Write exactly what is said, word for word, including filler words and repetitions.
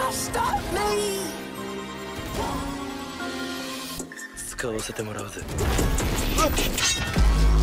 使わせてもらうぜ。